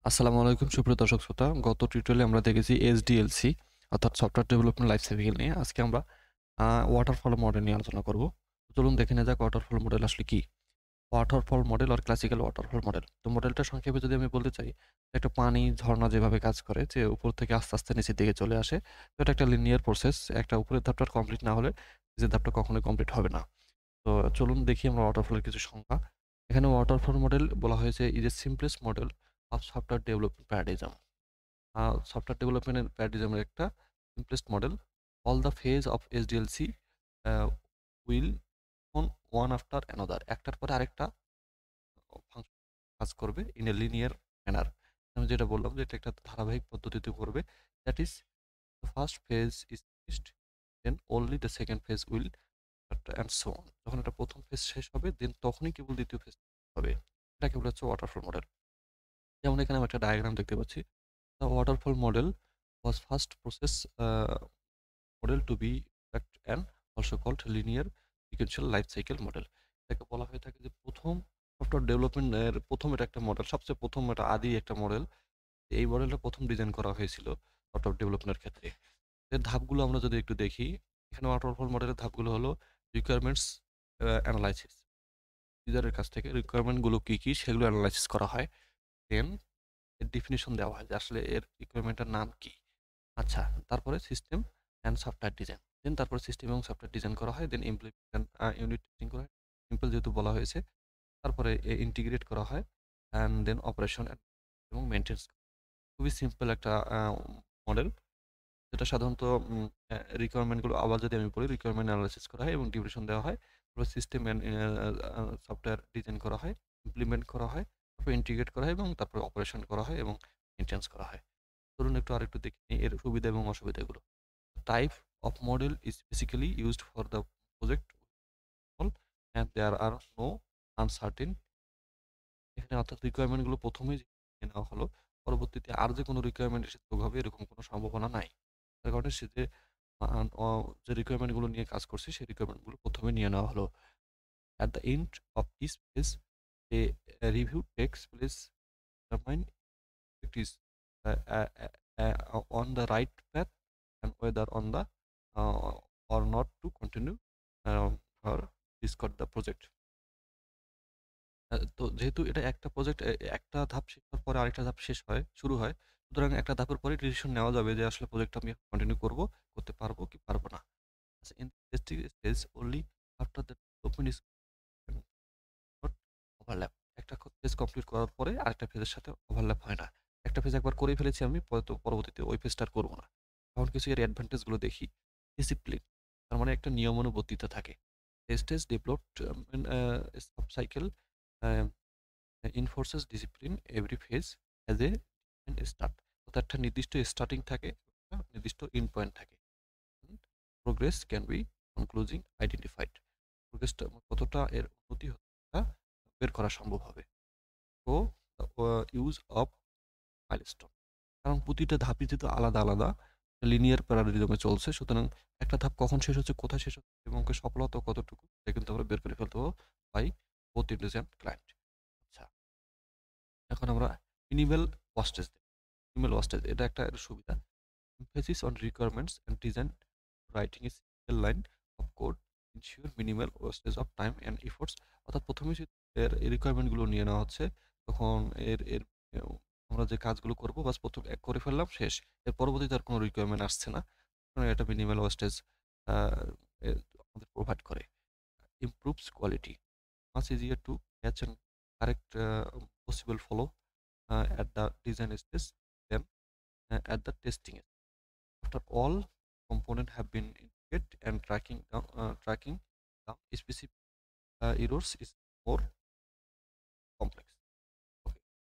আসসালামু আলাইকুম সুপ্রিয় দর্শক শ্রোতা। গত টিউটোরিয়ালে আমরা দেখেছি এসডিএলসি অর্থাৎ সফটওয়্যার ডেভেলপমেন্ট লাইফ সাইকেল নিয়ে। আজকে আমরা ওয়াটারফল মডেল নিয়ে আলোচনা করব। তো চলুন দেখে নেওয়া যাক ওয়াটারফল মডেল আসলে কি? ওয়াটারফল মডেল আর ক্লাসিক্যাল ওয়াটারফল মডেল। তো মডেলটা সংক্ষেপে যদি আমি বলতে চাই, একটা পানি ঝর্ণা যেভাবে কাজ করে যে উপর থেকে আস্তে, আস্তে নিচের দিকে চলে আসে। তো এটা একটা লিনিয়ার প্রসেস। একটা উপরের ধাপটা কমপ্লিট না হলে নিচের ধাপটা কখনোই কমপ্লিট হবে না। তো চলুন দেখি আমরা ওয়াটারফলের কিছু সংজ্ঞা। এখানে ওয়াটারফল মডেল বলা হয়েছে is a simplest model of software development paradigm. Software ডেভেলপমেন্টের প্যারাডিজমের একটা simplest model. All the phase of SDLC will on one after another, একটার পরে আরেকটা ফাংশন কাজ করবে ইন এ লিনিয়ার ম্যানার। আমি যেটা বললাম যে এটা একটা ধারাবাহিক পদ্ধতিতে করবে। That is the first phase is finished, then only the second phase will and so on. যখন এটা প্রথম ফেজ শেষ হবে দেন তখনই কেবল দ্বিতীয় ফেজ হবে। এটাকে বলা হচ্ছে ওয়াটারফল মডেল। যেমন এখানে আমি একটা ডায়াগ্রাম দেখতে পাচ্ছি। The waterfall model was first process model to be tracked and also called linear sequential life cycle model. এটাকে বলা হয়ে থাকে যে প্রথম সফটওয়্যার ডেভেলপমেন্ট এর প্রথম এটা একটা মডেল, সবচেয়ে প্রথম এটা আদি একটা মডেল। এই মডেলটা প্রথম ডিজাইন করা হয়েছিল সফটওয়্যার ডেভেলপমেন্টের ক্ষেত্রে। এর ধাপগুলো আমরা যদি একটু দেখি, এখানে ওয়াটারফল মডেলের ধাপগুলো হলো রিকোয়ারমেন্টস অ্যানালাইসিস। ইউজারের কাছ থেকে রিকোয়ারমেন্ট গুলো কি কি সেগুলো অ্যানালাইসিস করা হয়। দেন এর ডেফিনিশন দেওয়া হয় যে আসলে এর রিকোয়ারমেন্টের নাম কি। আচ্ছা, তারপরে system and software design. Then তারপরে সিস্টেম এবং সফটওয়্যার ডিজাইন করা হয়। দেন ইমপ্লিমেন্ট ইউনিট টেস্টিং করা হয়। সিম্পল যেহেতু বলা হয়েছে। তারপরে ইন্টিগ্রেট করা হয় অ্যান্ড দেন অপারেশন এবং মেইনটেন্যান্স। খুবই সিম্পল একটা মডেল, যেটা সাধারণত রিকোয়ারমেন্ট গুলো আবার যদি আমি বলি, রিকোয়ারমেন্ট অ্যানালাইসিস করা হয় এবং ডিউরেশন দেওয়া হয়। তারপর সিস্টেম অ্যান্ড সফটওয়্যার ডিজাইন করা হয়, ইমপ্লিমেন্ট করা হয়, তারপর ইন্টিগ্রেট করা হয় এবং তারপরে অপারেশন করা হয় এবং মেইনটেন্যান্স করা হয়। ধরুন একটু আরেকটু দেখে নিই এর সুবিধা এবং অসুবিধাগুলো। Type of model is basically used for the project goal and there are no uncertain। এখানে অর্থাৎ রিকোয়ারমেন্ট গুলো প্রথমেই জেনে নেওয়া হলো, পরবর্তীতে আর যে কোনো রিকোয়ারমেন্ট এসে যোগ হবে এরকম কোনো সম্ভাবনা নাই। তার কারণে সে যে যে রিকোয়ারমেন্ট গুলো নিয়ে কাজ করছে সেই রিকোয়ারমেন্ট গুলো প্রথমে নিয়ে নেওয়া হলো। At the end of each phase a review takes place to determine it is on the right path and whether on the uh, or not to continue or discard the project। তো যেহেতু এটা একটা project, একটা ধাপ শেষ হওয়ার পরে আরেকটা ধাপ শুরু হয়। সুতরাং একটা ধাপের পরে ডিসিশন নেওয়া যাবে যে আসলে প্রজেক্টটা আমি কন্টিনিউ করতে পারবো কি পারবো না। আচ্ছা, in testing stage only after the development is not overlap. একটা ফেজ কমপ্লিট করার পরে আরেকটা ফেজের সাথে ওভারল্যাপ হয় না। একটা ফেজ একবার করেই ফেলেছি আমি, পরবর্তীতে ওই ফেজটা আর করবো না। এখন কিছু এর অ্যাডভান্টেজ গুলো দেখি। ডিসিপ্লিন, তার মানে একটা নিয়মানুবর্তিতা থাকে। Stage developed sub cycle enforces discipline, every phase has a different start। অর্থাৎ একটা নির্দিষ্ট স্টার্টিং থাকে, একটা নির্দিষ্ট এন্ড পয়েন্ট থাকে। Progress can be concluding identified. প্রোগ্রেসটা কতটা এর উন্নতি হচ্ছে তা বের করা সম্ভব হবে। তো ইউজ অফ মাইলস্টোন, কারণ প্রতিটা ধাপই যেহেতু আলাদা আলাদা লিনিয়ার প্যারাডিজমে চলছে, সুতরাং একটা ধাপ কখন শেষ হচ্ছে, কোথায় শেষ হচ্ছে এবং এর সফলতা কতটুকু সেটা কিন্তু আমরা বের করে ফেলতে পারবো বাই বোথ ইন্টেলিজেন্ট ক্লায়েন্ট। আচ্ছা, এখন আমরা মিনিমাল ওয়াস্টেজ দেখব। মিনিমাল ওয়াস্টেজ এটা একটা এর সুবিধা। emphasis on requirements and design, writing a single line of code ensure minimal wastage of time and efforts। অর্থাৎ প্রথমেই যদি এর রিকোয়ারমেন্ট গুলো নিয়ে নেওয়া হচ্ছে, তখন এর এর এও আমরা যে কাজগুলো করব বাস প্রথম এক করে ফেললাম শেষ। এর পরবর্তীতে আর কোনো রিকোয়ারমেন্ট আসছে না। সুতরাং এটা মিনিমাল ওয়েস্টেজ আ এ আমাদের প্রোভাইড করে। improves quality, much easier to catch and correct possible follow at the design stage than at the testing stage। After all components have been integrated and tracking down specific errors is more complex। Okay,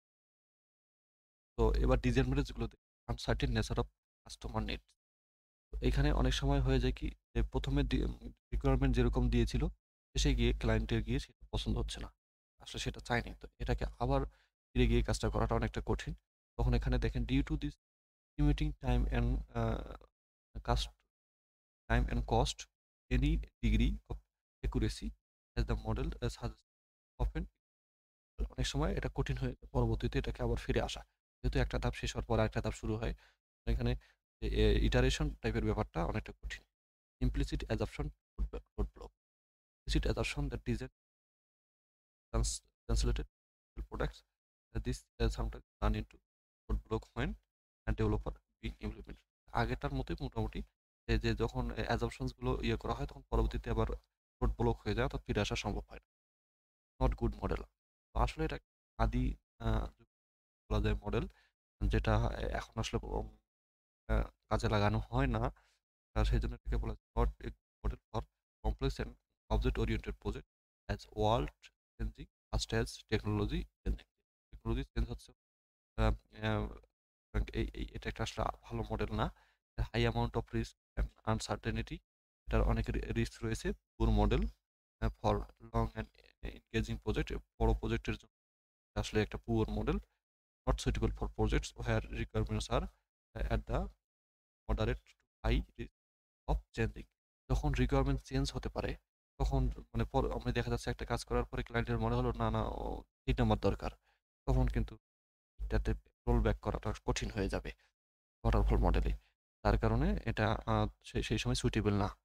তো এবার design matrix গুলো uncertain nature of customer needs. এখানে অনেক সময় হয়ে যায় কি যে প্রথমে রিকোয়ারমেন্ট যেরকম দিয়েছিল শেষে গিয়ে ক্লায়েন্টের গিয়ে সেটা পছন্দ হচ্ছে না, আসলে সেটা চায়নি। তো এটাকে আবার ফিরে গিয়ে কাজটা করাটা অনেকটা কঠিন। তখন এখানে দেখেন due to this limiting time and cost time and cost, any degree of accuracy as the model has often অনেক সময় এটা কঠিন হয়ে যায় পরবর্তীতে এটাকে আবার ফিরে আসা। যেহেতু একটা ধাপ শেষ হওয়ার পর আরেকটা ধাপ শুরু হয়, এখানে ইটারেশন টাইপের ব্যাপারটা অনেকটা কঠিন। Implicit assumption code block. Implicit assumption that design translated products. This sometimes turn into code block when a developer being implemented. আগেরটার মতোই মোটামুটি যে যখন অ্যাজাম্পশনস গুলো করা হয় তখন পরবর্তীতে আবার কোড ব্লক হয়ে যায়, অর্থাৎ ফিরে আসা সম্ভব হয় না। Not good model. তো আসলে এটা আদি বলা যায় মডেল, যেটা এখন আসলে কাজে লাগানো হয় না। সেই জন্য এটাকে বলা হয় not a model for complex and object oriented project as world changing fast as technology changing. Technology change হচ্ছে, আহ, আহ, এটা একটা আসলে ভালো মডেল না। High amount of risk and uncertainty, এটার অনেক রিস্ক রয়েছে। Poor model for long and engaging project, বড় প্রজেক্টের জন্য আসলে একটা poor model. Not suitable for projects where requirements are at the moderate to high of changing. যখন রিকোয়ারমেন্ট চেঞ্জ হতে পারে তখন মানে আমি দেখা যাচ্ছে একটা কাজ করার পরে ক্লায়েন্টের মনে হলো না না এইটা আমার দরকার, তখন কিন্তু এটাতে রোল ব্যাক করাটা কঠিন হয়ে যাবে ওয়াটারফল মডেলে। তার কারণে এটা সেই সময় সুইটেবল না।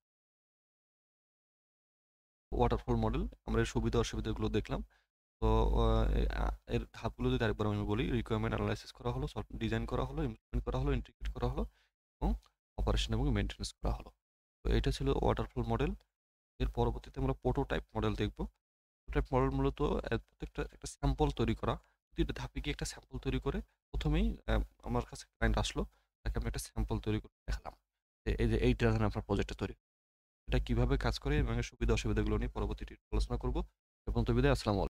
ওয়াটারফল মডেল আমরা এর সুবিধা অসুবিধাগুলো দেখলাম। তো এর ধাপগুলো যদি আরেকবার আমি বলি, রিকোয়ারমেন্ট অ্যানালাইসিস করা হলো, ডিজাইন করা হলো, ইমপ্লিমেন্ট করা হলো, ইন্টিগ্রেট করা হলো এবং অপারেশন এবং মেনটেন্যান্স করা হলো। তো এটা ছিল ওয়াটারফল মডেল। এর পরবর্তীতে আমরা প্রোটোটাইপ মডেল দেখব। প্রোটোটাইপ মডেল মূলত প্রত্যেকটা একটা স্যাম্পল তৈরি করা, প্রতিটা ধাপে গিয়ে একটা স্যাম্পল তৈরি করে প্রথমেই আমার কাছে ক্লায়েন্ট আসলো, তাকে আমি একটা স্যাম্পল তৈরি করে দেখালাম যে এই যে এইটা ধরেন আপনার প্রজেক্টটা তৈরি, এটা কিভাবে কাজ করে এবং এর সুবিধা অসুবিধাগুলো নিয়ে পরবর্তীতে আলোচনা করবো। এবং তো বিদায়, আসসালামু আলাইকুম।